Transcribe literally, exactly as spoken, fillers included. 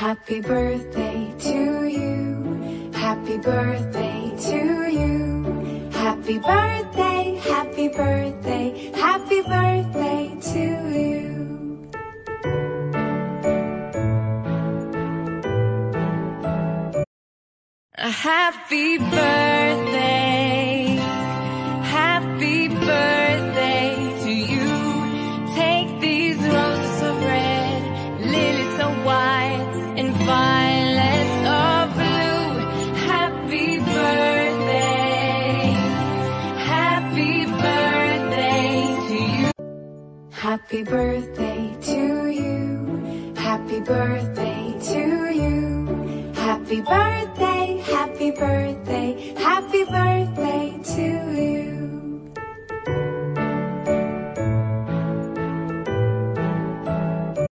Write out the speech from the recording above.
Happy birthday to you. Happy birthday to you. Happy birthday, happy birthday, happy birthday to you. Happy birthday, happy birthday to you. Take these roses of red, lilies of white, and violets of blue. Happy birthday, happy birthday to you. Happy birthday to you. Happy birthday to you. Happy birthday.